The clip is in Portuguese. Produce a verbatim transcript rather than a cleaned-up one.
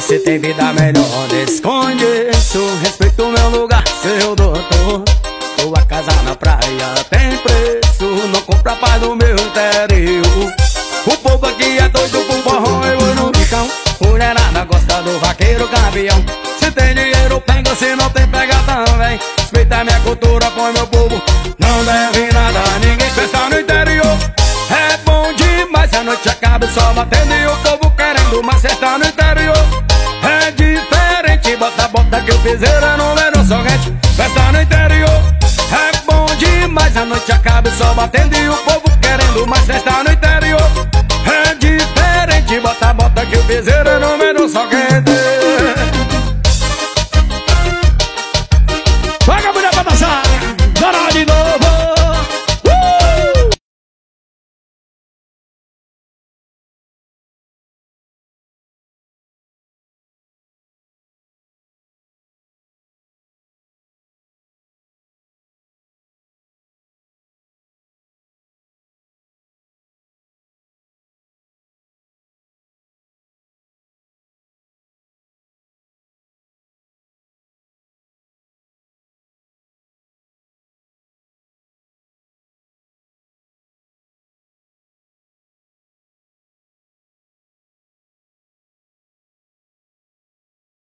se tem vida melhor, desconheço. Respeito o meu lugar, seu doutor. Tua casa na praia tem preço, não compra paz do meu interior. O povo aqui é doido por forró e vou no bichão. Mulherada gosta do vaqueiro campeão. Se tem dinheiro pega, se não tem pega também. Respeita a minha cultura, põe meu povo, não deve nada a ninguém. Festa no interior é bom demais, a noite acaba só batendo e o povo querendo mais. Festa no interior é diferente, bota, bota que o piseiro é número sorrente. Festa no interior é bom demais, a noite acaba só batendo e o povo querendo mais. Festa no interior é diferente, bota, bota que o piseiro é número sorrente.